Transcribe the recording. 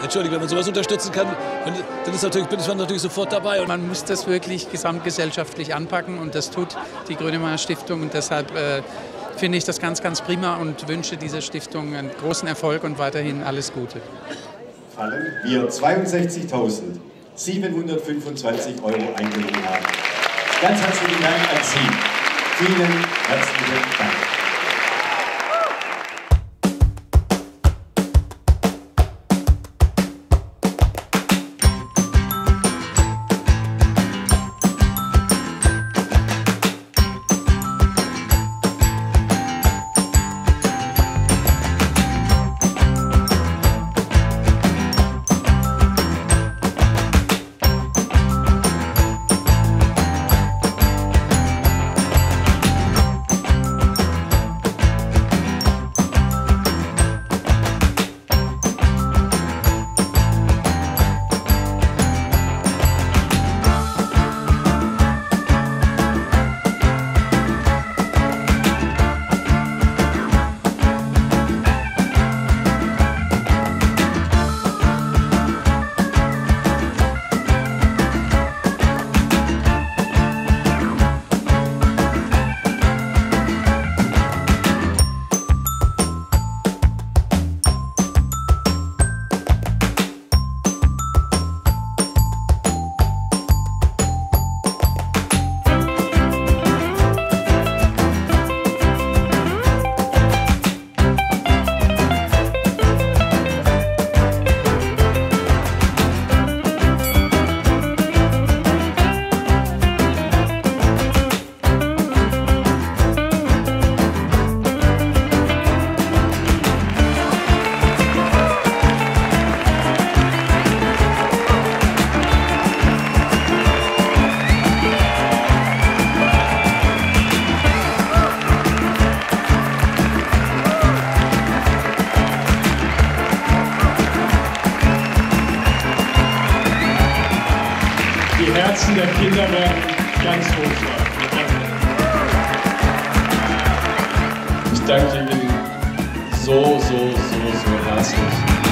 Entschuldigung, wenn man sowas unterstützen kann, dann bin ich natürlich sofort dabei. Und man muss das wirklich gesamtgesellschaftlich anpacken und das tut die Grönemeyer Stiftung und deshalb finde ich das ganz, ganz prima und wünsche dieser Stiftung einen großen Erfolg und weiterhin alles Gute. Fallen wir 62.725 € eingenommen haben. Ganz herzlichen Dank an Sie. Vielen herzlichen Dank. Die Herzen der Kinder werden ganz hoch sein. Ich danke Ihnen so herzlich.